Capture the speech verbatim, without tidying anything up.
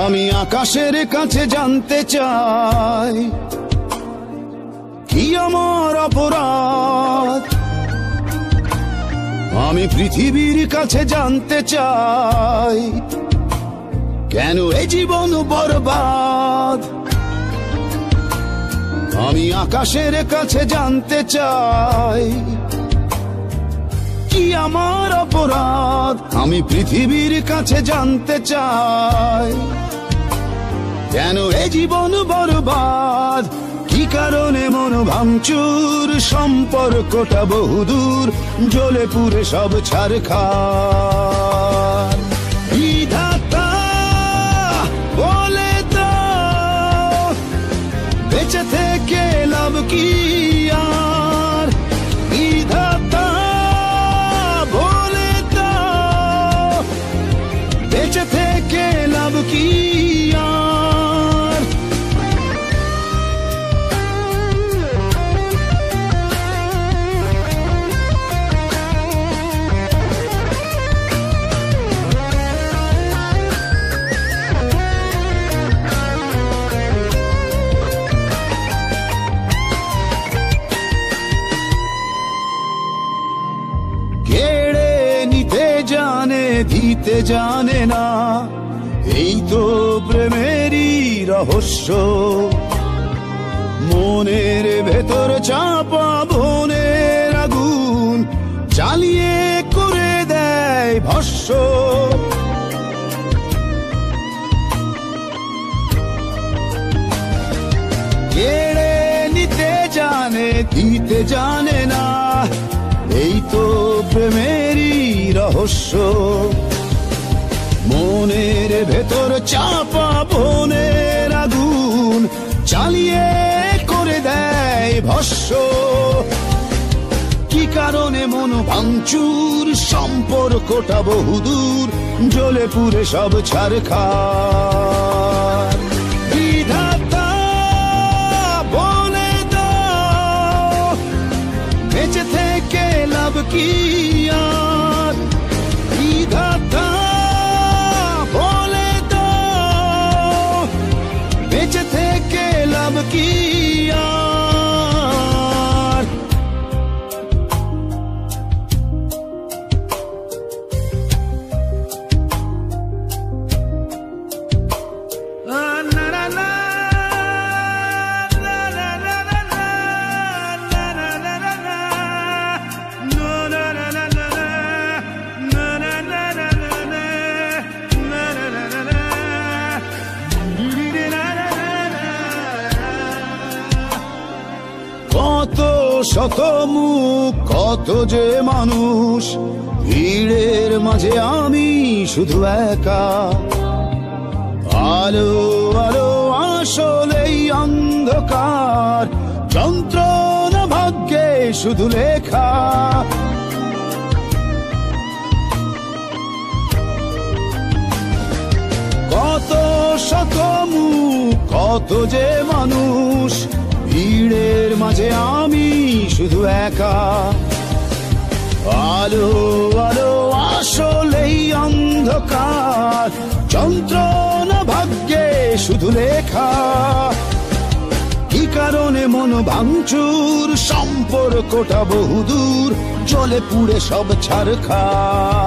আমি আকাশের কাছে জানতে চাই কি আমার অপরাধ। আমি পৃথিবীর কাছে জানতে চাই কেন এই জীবন বরবাদ। আমি আকাশের কাছে জানতে চাই কি আমার অপরাধ। আমি পৃথিবীর কাছে জানতে চাই কেন এই জীবন বরবাদ। কি কারণে মন ভাঙচুর, সম্পর্কটা বহুদূর, জ্বলে পুড়ে সব ছারখার। বিধাতা বলে দাও বেঁচে থেকে লাভ কি আর। বিধাতা বলে দাও বেঁচে থেকে লাভ কি আর। জানে দিতে জানে না, এই তো প্রেমেরই রহস্য। মনের ভেতর চাপা বনের আগুন জ্বালিয়ে করে দেয় ভস্য। কেড়ে নিতে জানে দিতে জানে না, এই তো প্রেমেরই রহস্য। মনের ভেতর চাপা বনের আগুন জ্বালিয়ে করে দেয় ভস্য। কি কারণে মন ভাঙচুর, সম্পর্কটা বহুদূর, জ্বলে পুড়ে সব ছারখার। বিধাতা বলে দাও বেঁচে থেকে লাভ কি আর। বিধাতা বলে দাও বেঁচে থেকে লাভ কি আর। কত শত মুখ, কত যে মানুষ, ভিড়ের মাঝে আমি শুধু একা। আলো আলো আসলেই অন্ধকার, যন্ত্রণা ভাগ্যে শুধু লেখা। কত শত মুখ, কত যে মানুষ, ভিড়ের মাঝে আমি শুধু একা। আলো আলো আসলেই অন্ধকার, যন্ত্রণা ভাগ্যে শুধু লেখা। কি কারণে মন ভাঙচুর, সম্পর্কটা বহুদূর, জ্বলে পুড়ে সব ছারখার।